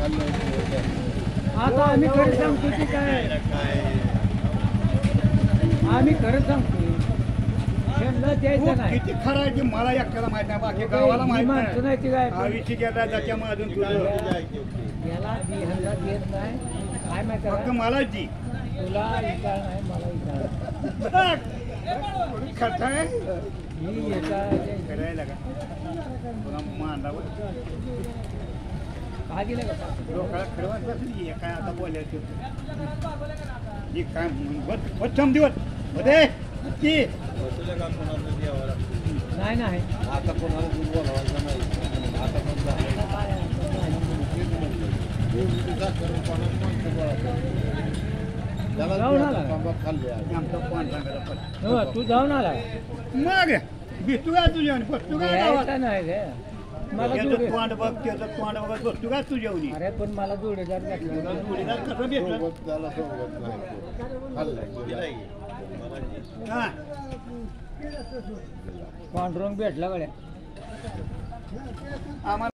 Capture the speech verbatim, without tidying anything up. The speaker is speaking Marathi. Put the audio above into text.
आता आम्ही खरं सांगतो की काय आम्ही खरं सांगतो त्यांना द्यायचं नाही. किती खरं आहे की मला एकट्याला माहित नाही, बाकी गावाला माहित माणसं नाही ती नाही. काय आवीची गेला त्याच्यामुळे अजून तुझं याला बिहारला देत नाही काय माहिती फक्त आहे? मलाच दी तुला विचार नाही मला विचार खर्च आहे मी याचा करायला का तुला मांडावं का दिलं का डोक्याला खेळवायचं असेल काय आता बोलायचं ही काय प्रथम दिवस होते की नाही नाही आता कोणाला दूध बोलावायचं नाही. आता पण खाल्ले आमचा कोण सांगायला हो, तू जाऊन आला मग भेटू का तुझ्या बसतो का यायचा गावात? नाही रे मला त्याचं जोडी तोंड बघ त्याचं तोंड बघत बसतो का तुझ्यावनी अरे पण मला जोडीदार घातला जोडीदार कसं भेटलं सोबत त्याला सोबत नाही खाल्लं हा पांडुरंग भेटला गड्या आम्हाला